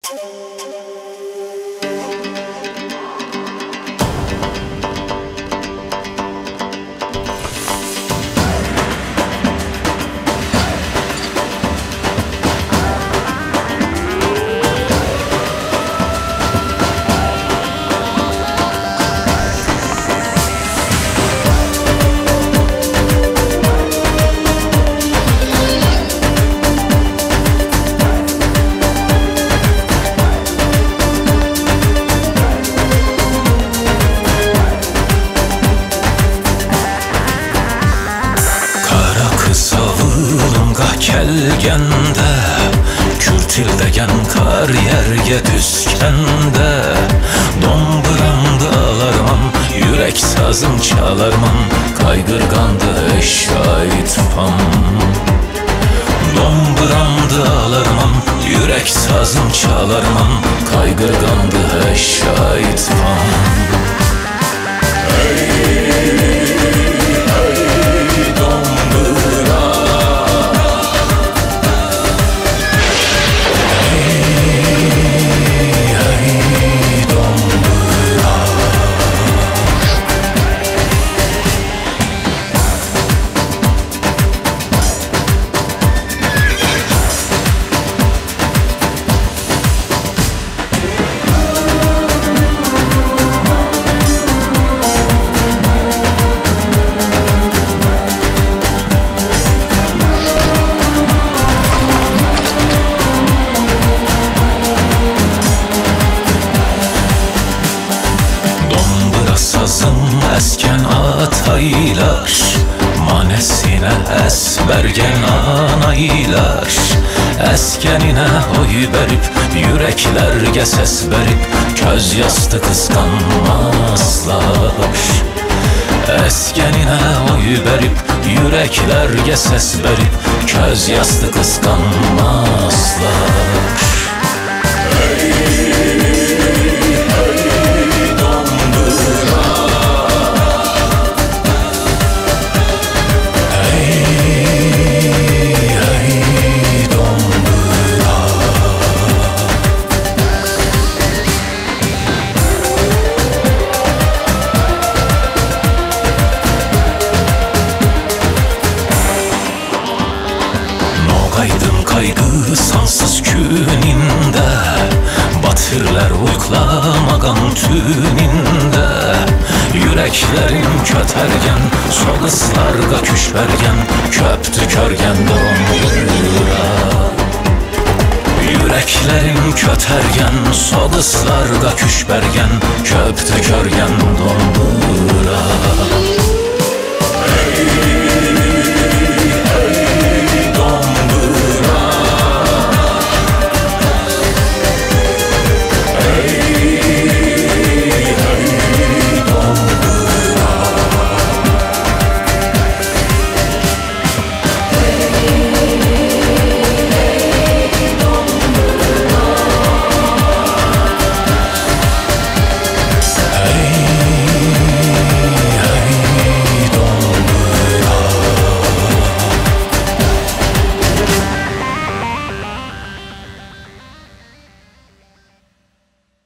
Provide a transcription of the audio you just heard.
Kelgende, kürtildegen kar yerge düskende, dombramda alarman, yürek sazım çalarman, kaygırgandı şahit pam. Dombramda alarman, yürek sazım çalarman, kaygırgandı şahit pam. Sazım esken ataylar, manesine esbergen anaylar. Eskenine oy verip, yüreklerge ses verip, köz yastı kıskanmazlar. Eskenine oy verip, yüreklerge ses verip, köz yastı kıskanmazlar. Kaygı sansız küninde, batırlar uyklamagan tüninde. Yüreklerin kötergen, soğıslarga küşbergen, köptü körgen dombra. Yüreklerin kötergen, soğıslarga küşbergen, köptü körgen dombra.